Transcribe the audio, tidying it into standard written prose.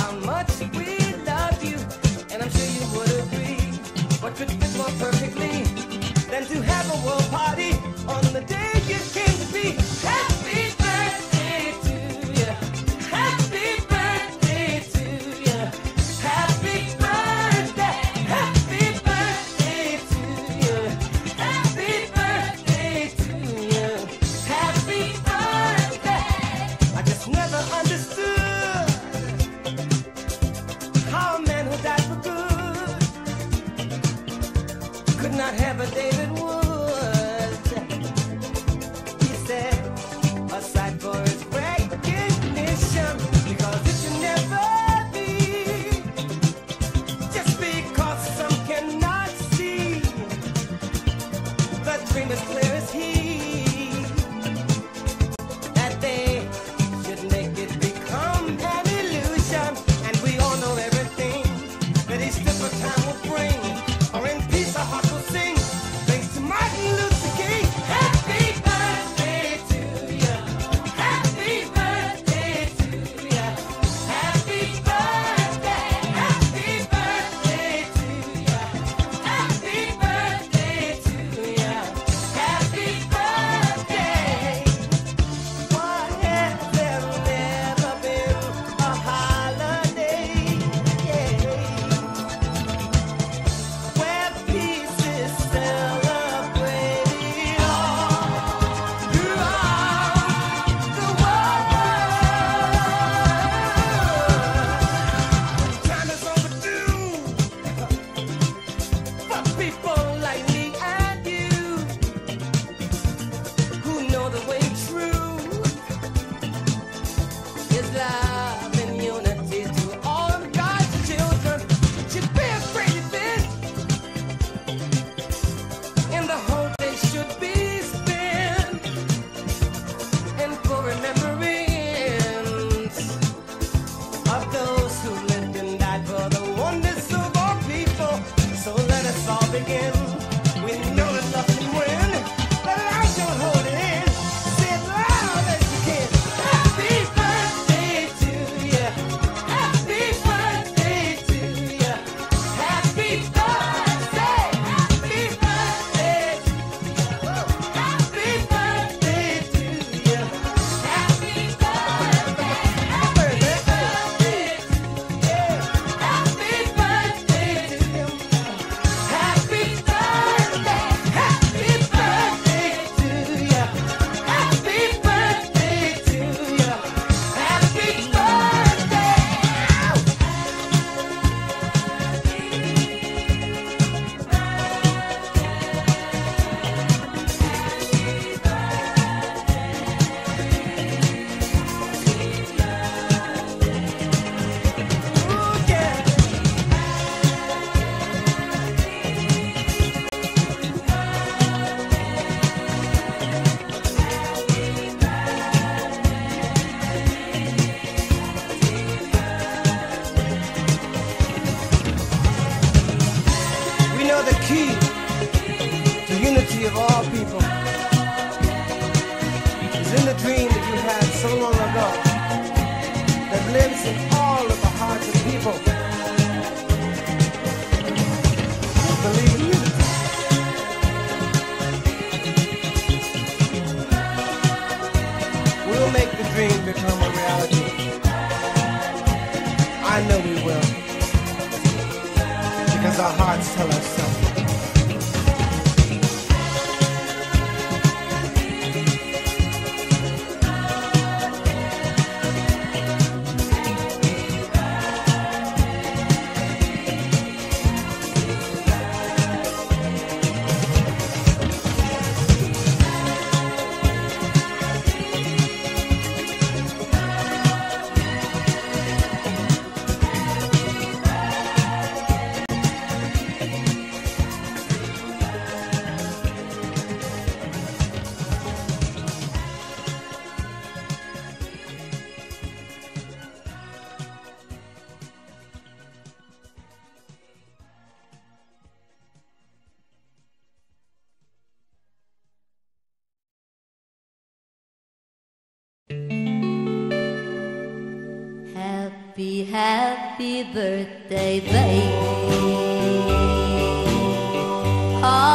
how much we love you, and I'm sure you would agree. What could fit more perfectly than to have a world party on the day you came to be? Happy birthday to you. Happy birthday to you. Happy birthday. Happy birthday to you. Happy birthday to you. Happy birthday. I just never understood how a man who died for good could not have a David Woods. He said, aside for his recognition, because it should never be, just because some cannot see the dream as clear as he, that they should make it become an illusion. And we all know everything that each different time will bring, or in peace our hearts will sing. Thanks to Martin Luther King. Happy birthday to you. Happy birthday to you. Happy birthday. Happy birthday to you. Happy birthday to you. Happy birthday. Why has there never been a holiday? Where peace is celebrated all throughout the world. Time is overdue for people like me and you, who know the way true is love and unity to all of God's children. Should be a great event, and the whole day should be spent in full remembrance of those who lived and died for the oneness of all people. So let us all begin. We know that love can win. Let light don't hold it in. Say it loud as you can. Happy birthday to you. Happy birthday to you. Happy birthday. Happy birthday to you. Happy birthday to you. Happy birthday. Happy birthday to you. Happy birthday to you. Happy birthday. Happy birthday to you. Happy birthday to you. Happy Ooh, yeah. We know the key to unity of all people is in the dream that you had so long ago that lives in all of the hearts of people who believe in unity. We'll make the dream become a reality. I know we will, because our hearts tell us so. Happy, happy birthday, baby.